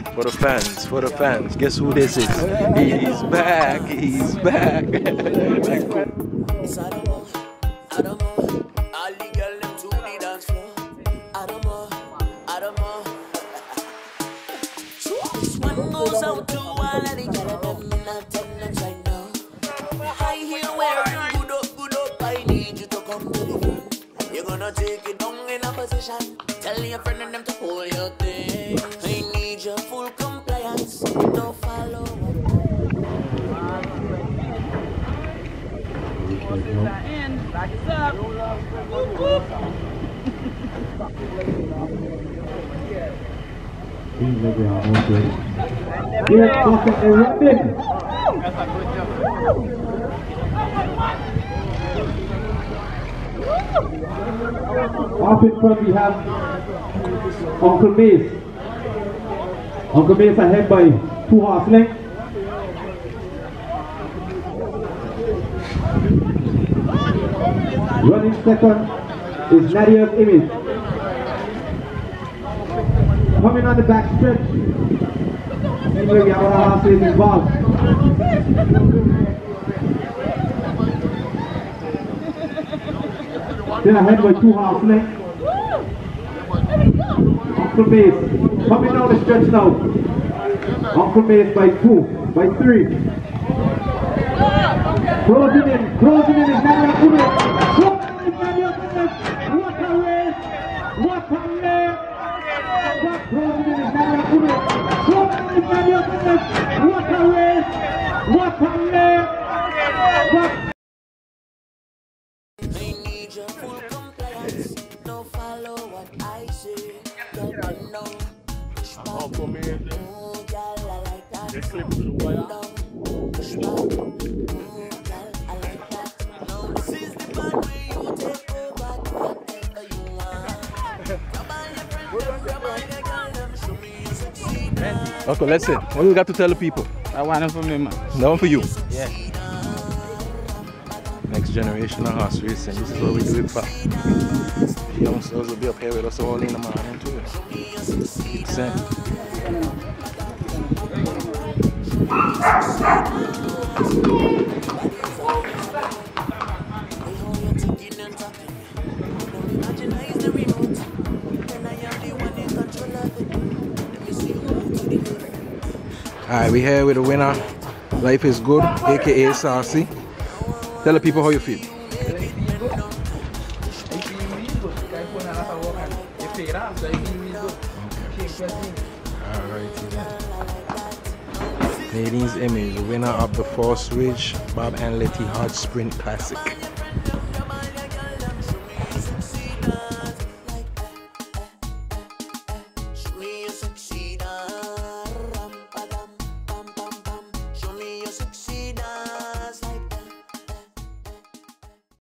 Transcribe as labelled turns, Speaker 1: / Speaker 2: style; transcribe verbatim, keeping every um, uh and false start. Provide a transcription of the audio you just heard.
Speaker 1: For the fans, for the fans. Guess who this is? He's back, he's back. Like, cool.
Speaker 2: Goes out to all of the girls in attendance right now. I hear wearing good up, good up. I need you to come to the front. You're gonna take it down in a position. Tell your friend and them to hold your thing. I need your full compliance. Don't follow.
Speaker 3: Back it up. Whoop, whoop.
Speaker 4: Off in front we have Uncle Mace. Uncle Mace ahead by two horse lengths. Running second is Nadiaes Image. Coming on the back stretch, see where we have our horses involved. Then ahead by two half lengths. Uncle Mace coming down the stretch now. Uncle Mace by two, by three. Closing in, closing in is Nadiaes Image. What a race! What a race! What closing in is Nadiaes Image. What a race! What a race! What
Speaker 1: Okay, let's see. What you got to tell the people?
Speaker 3: I want it for me, man.
Speaker 1: That one for you.
Speaker 3: Yeah.
Speaker 1: Next generation of horse racing. This is what we do it for. The youngsters will be up here with us all in the morning too. Keep saying. Alright, we're here with the winner. Life is good, aka Saucy. Tell the people how you feel. Alright, Nadiaes Image, the winner of the Force Ridge Bob and Letty Hard Sprint Classic.